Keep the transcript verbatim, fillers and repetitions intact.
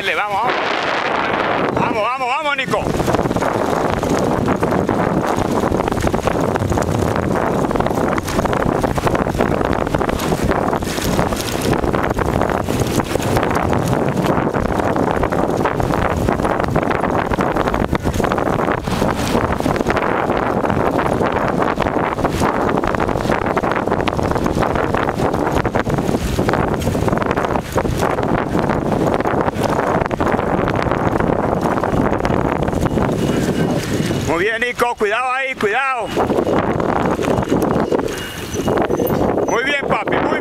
darle, vamos, vamos. Vamos, vamos, vamos, Nico. Muy bien, Nico, cuidado ahí, cuidado. Muy bien, papi, muy bien.